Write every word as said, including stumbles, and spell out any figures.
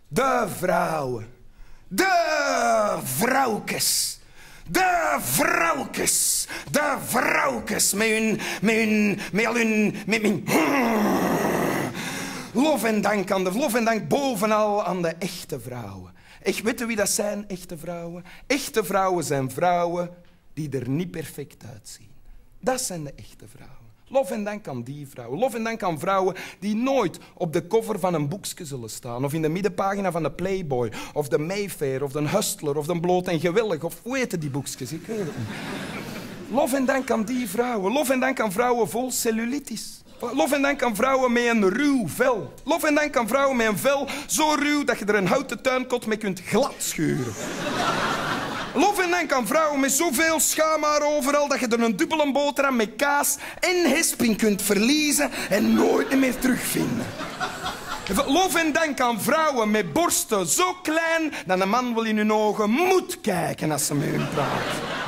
De vrouwen. De vrouwkes. De vrouwkes. De vrouwkes. Met hun, met hun, met al hun, met hun... Lof en dank aan de, lof en dank bovenal aan de echte vrouwen. Echt, weet je wie dat zijn, echte vrouwen? Echte vrouwen zijn vrouwen die er niet perfect uitzien. Dat zijn de echte vrouwen. Lof en dank aan die vrouwen. Lof en dank aan vrouwen die nooit op de cover van een boekje zullen staan. Of in de middenpagina van de Playboy. Of de Mayfair. Of de Hustler. Of de Bloot en Gewillig. Of hoe heten die boekjes? Ik weet het niet. Lof en dank aan die vrouwen. Lof en dank aan vrouwen vol cellulitis. Lof en dank aan vrouwen met een ruw vel. Lof en dank aan vrouwen met een vel zo ruw dat je er een houten tuinkot mee kunt gladscheuren. Lof en dank aan vrouwen met zoveel schaamhaar overal dat je er een dubbele boterham met kaas en hesping kunt verliezen en nooit meer terugvinden. Lof en dank aan vrouwen met borsten zo klein dat een man wel in hun ogen moet kijken als ze met hun praat.